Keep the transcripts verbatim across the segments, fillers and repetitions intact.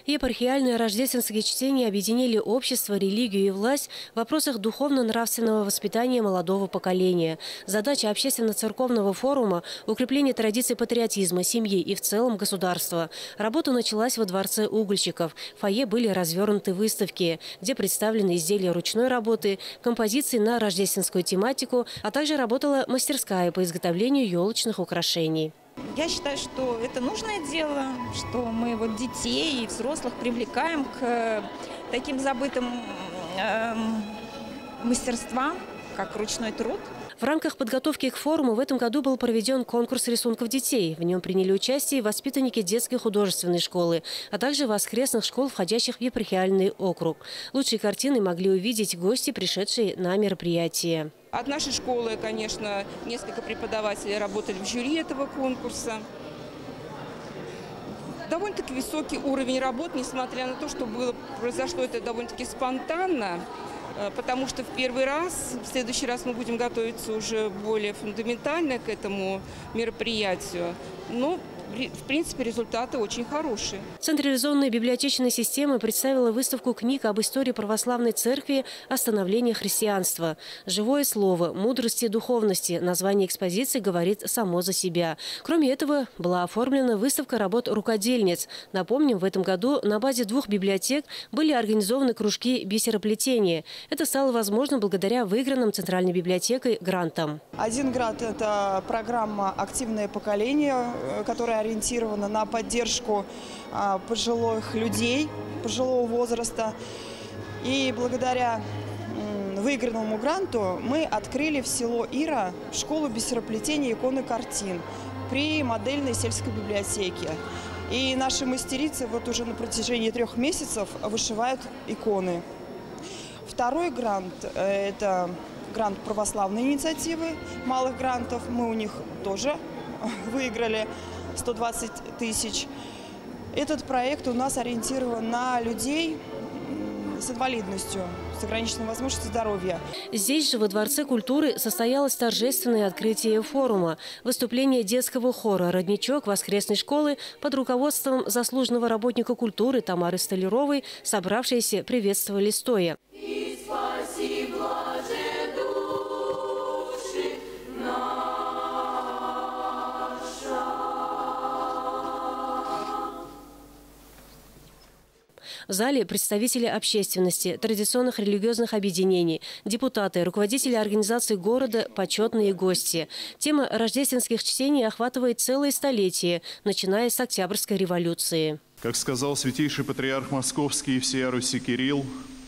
Епархиальные рождественские чтения объединили общество, религию и власть в вопросах духовно-нравственного воспитания молодого поколения. Задача общественно-церковного форума – укрепление традиций патриотизма, семьи и в целом государства. Работа началась во Дворце угольщиков. В фойе были развернуты выставки, где представлены изделия ручной работы, композиции на рождественскую тематику, а также работала мастерская по изготовлению елочных украшений. Я считаю, что это нужное дело, что мы вот детей и взрослых привлекаем к таким забытым э, мастерствам, как ручной труд. В рамках подготовки к форуму в этом году был проведен конкурс рисунков детей. В нем приняли участие воспитанники детской художественной школы, а также воскресных школ, входящих в епархиальный округ. Лучшие картины могли увидеть гости, пришедшие на мероприятие. От нашей школы, конечно, несколько преподавателей работали в жюри этого конкурса. Довольно-таки высокий уровень работ, несмотря на то, что было, произошло это довольно-таки спонтанно. Потому что в первый раз, в следующий раз мы будем готовиться уже более фундаментально к этому мероприятию. Но, в принципе, результаты очень хорошие. Централизованная библиотечная система представила выставку книг об истории православной церкви о становлении христианства. Живое слово, мудрости и духовности. Название экспозиции говорит само за себя. Кроме этого, была оформлена выставка работ рукодельниц. Напомним, в этом году на базе двух библиотек были организованы кружки бисероплетения. Это стало возможно благодаря выигранным Центральной библиотекой грантам. Один грант – это программа «Активное поколение», которая ориентирована на поддержку пожилых людей, пожилого возраста. И благодаря выигранному гранту мы открыли в село Ира школу бисероплетения икон и картин при модельной сельской библиотеке. И наши мастерицы вот уже на протяжении трех месяцев вышивают иконы. Второй грант – это грант православной инициативы, малых грантов. Мы у них тоже выиграли сто двадцать тысяч. Этот проект у нас ориентирован на людей с инвалидностью, с ограниченной возможностью здоровья. Здесь же, во Дворце культуры, состоялось торжественное открытие форума. Выступление детского хора «Родничок» воскресной школы под руководством заслуженного работника культуры Тамары Столяровой собравшиеся приветствовали стоя. В зале представители общественности, традиционных религиозных объединений, депутаты, руководители организаций города, почетные гости. Тема рождественских чтений охватывает целое столетие, начиная с Октябрьской революции. Как сказал святейший патриарх Московский и всея Руси Кирилл,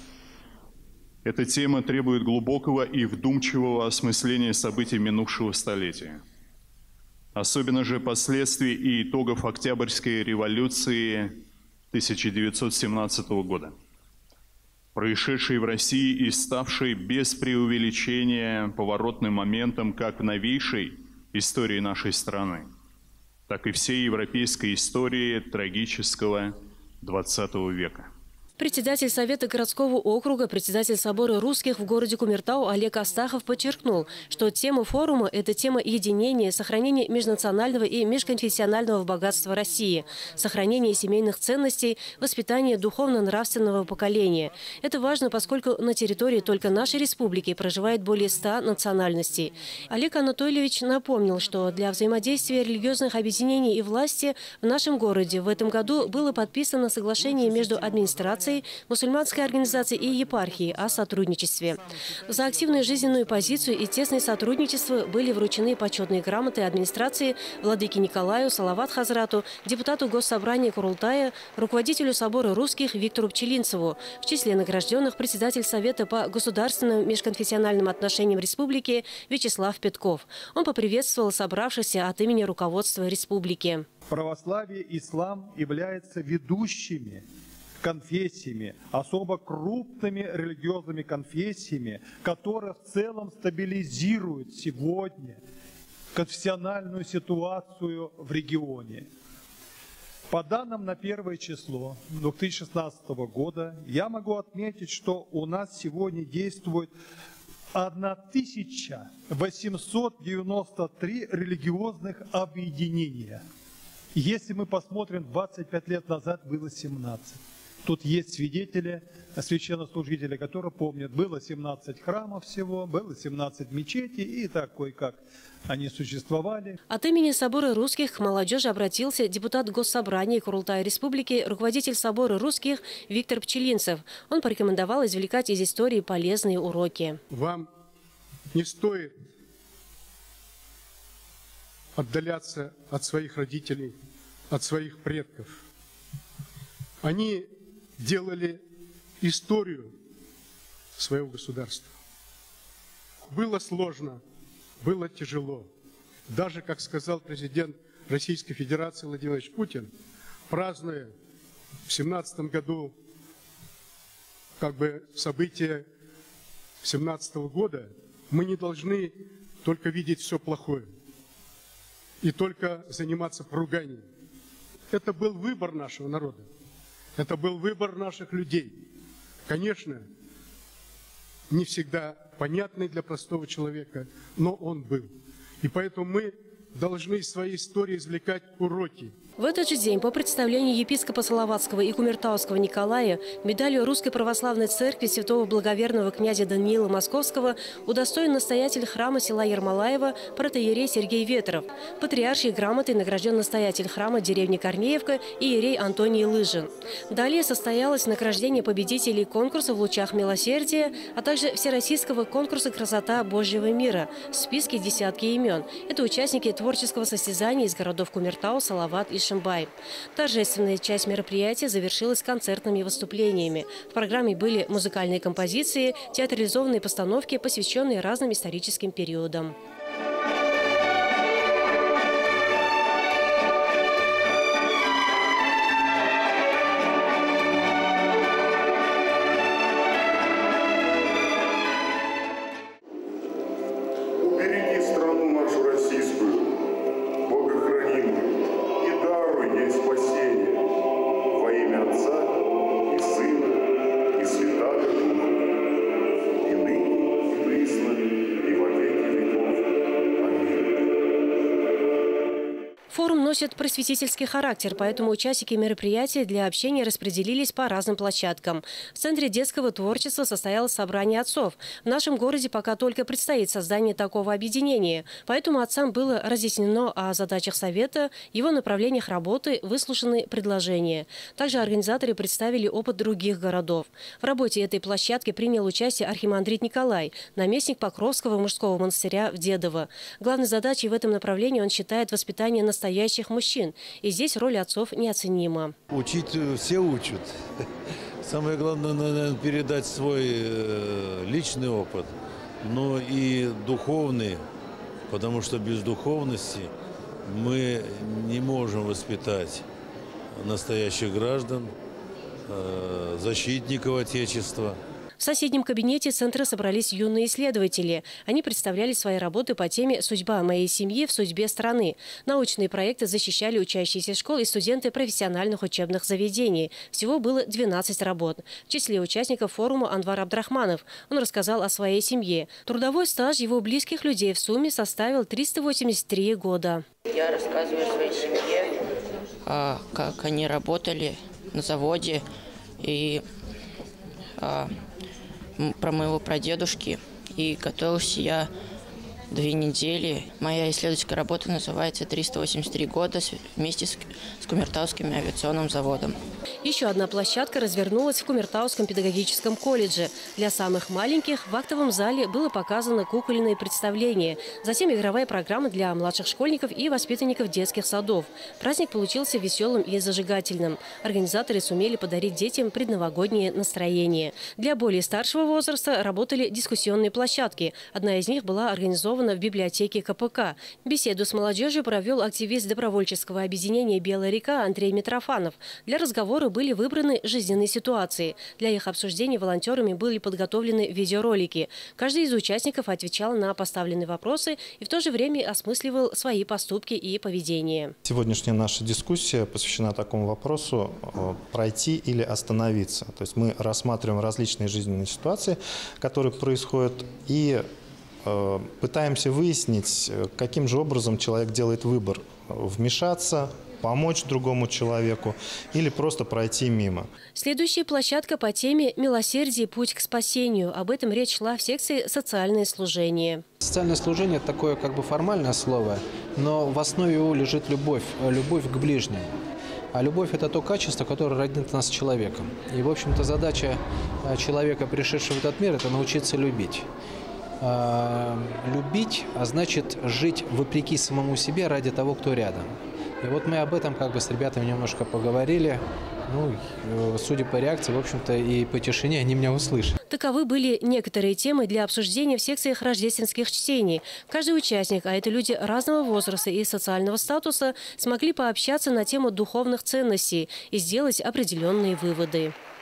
эта тема требует глубокого и вдумчивого осмысления событий минувшего столетия. Особенно же последствий и итогов Октябрьской революции тысяча девятьсот семнадцатого года, происшедшей в России и ставшей без преувеличения поворотным моментом как в новейшей истории нашей страны, так и всей европейской истории трагического двадцатого века. Председатель Совета городского округа, председатель Собора русских в городе Кумертау Олег Астахов подчеркнул, что тема форума – это тема единения, сохранения межнационального и межконфессионального богатства России, сохранения семейных ценностей, воспитания духовно-нравственного поколения. Это важно, поскольку на территории только нашей республики проживает более ста национальностей. Олег Анатольевич напомнил, что для взаимодействия религиозных объединений и власти в нашем городе в этом году было подписано соглашение между администрацией, мусульманской организации и епархии о сотрудничестве. За активную жизненную позицию и тесное сотрудничество были вручены почетные грамоты администрации владыке Николаю, Салават Хазрату, депутату Госсобрания Курултая, руководителю Собора русских Виктору Пчелинцеву. В числе награжденных председатель Совета по государственным межконфессиональным отношениям республики Вячеслав Петков. Он поприветствовал собравшихся от имени руководства республики. Православие и ислам являются ведущими конфессиями, особо крупными религиозными конфессиями, которые в целом стабилизируют сегодня конфессиональную ситуацию в регионе. По данным на первое число две тысячи шестнадцатого года, я могу отметить, что у нас сегодня действует тысяча восемьсот девяносто три религиозных объединения. Если мы посмотрим, двадцать пять лет назад было семнадцать. Тут есть свидетели, священнослужители, которые помнят, было семнадцать храмов всего, было семнадцать мечетей, и так кое-как они существовали. От имени Собора русских к молодежи обратился депутат Госсобрания Курултая Республики, руководитель Собора русских Виктор Пчелинцев. Он порекомендовал извлекать из истории полезные уроки. Вам не стоит отдаляться от своих родителей, от своих предков. Они делали историю своего государства. Было сложно, было тяжело. Даже, как сказал президент Российской Федерации Владимир Владимирович Путин, празднуя в семнадцатом году как бы события семнадцатого года, мы не должны только видеть все плохое и только заниматься поруганием. Это был выбор нашего народа. Это был выбор наших людей. Конечно, не всегда понятный для простого человека, но он был. И поэтому мы должны из своей истории извлекать уроки. В этот же день по представлению епископа Салаватского и Кумертауского Николая медалью Русской Православной Церкви святого благоверного князя Даниила Московского удостоен настоятель храма села Ермолаева протоиерей Сергей Ветров. Патриаршей грамотой награжден настоятель храма деревни Корнеевка и иерей Антоний Лыжин. Далее состоялось награждение победителей конкурса в лучах милосердия, а также всероссийского конкурса «Красота Божьего мира». В списке десятки имен. Это участники творческого состязания из городов Кумертау, Салават и Шимбай. Торжественная часть мероприятия завершилась концертными выступлениями. В программе были музыкальные композиции, театрализованные постановки, посвященные разным историческим периодам. Форум носит просветительский характер, поэтому участники мероприятия для общения распределились по разным площадкам. В Центре детского творчества состоялось собрание отцов. В нашем городе пока только предстоит создание такого объединения, поэтому отцам было разъяснено о задачах совета, его направлениях работы, выслушаны предложения. Также организаторы представили опыт других городов. В работе этой площадки принял участие архимандрит Николай, наместник Покровского мужского монастыря в Дедово. Главной задачей в этом направлении он считает воспитание настоящих настоящих мужчин. И здесь роль отцов неоценима. Учить все учат. Самое главное, наверное, передать свой личный опыт, но и духовный, потому что без духовности мы не можем воспитать настоящих граждан, защитников Отечества. В соседнем кабинете центра собрались юные исследователи. Они представляли свои работы по теме «Судьба моей семьи в судьбе страны». Научные проекты защищали учащиеся школ и студенты профессиональных учебных заведений. Всего было двенадцать работ. В числе участников форума Анвар Абдрахманов. Он рассказал о своей семье. Трудовой стаж его близких людей в сумме составил триста восемьдесят три года. Я рассказываю о своей семье, как они работали на заводе, и про моего прадедушки. И готовился я две недели. Моя исследовательская работа называется «триста восемьдесят три года» вместе с, с Кумертауским авиационным заводом. Еще одна площадка развернулась в Кумертауском педагогическом колледже. Для самых маленьких в актовом зале было показано кукольное представление. Затем игровая программа для младших школьников и воспитанников детских садов. Праздник получился веселым и зажигательным. Организаторы сумели подарить детям предновогоднее настроение. Для более старшего возраста работали дискуссионные площадки. Одна из них была организована в библиотеке ка пэ ка. Беседу с молодежью провел активист добровольческого объединения «Белая река» Андрей Митрофанов. Для разговора были выбраны жизненные ситуации. Для их обсуждения волонтерами были подготовлены видеоролики. Каждый из участников отвечал на поставленные вопросы и в то же время осмысливал свои поступки и поведение. Сегодняшняя наша дискуссия посвящена такому вопросу: пройти или остановиться. То есть мы рассматриваем различные жизненные ситуации, которые происходят, и пытаемся выяснить, каким же образом человек делает выбор: вмешаться помочь другому человеку или просто пройти мимо. Следующая площадка по теме «Милосердие. Путь к спасению». Об этом речь шла в секции «Социальные служения». Социальное служение – это такое как бы формальное слово, но в основе его лежит любовь, любовь к ближним. А любовь – это то качество, которое роднит нас с человеком. И, в общем-то, задача человека, пришедшего в этот мир – это научиться любить. Любить, а значит жить вопреки самому себе ради того, кто рядом. И вот мы об этом как бы с ребятами немножко поговорили. Ну, судя по реакции, в общем-то, и по тишине они меня услышали. Таковы были некоторые темы для обсуждения в секциях рождественских чтений. Каждый участник, а это люди разного возраста и социального статуса, смогли пообщаться на тему духовных ценностей и сделать определенные выводы.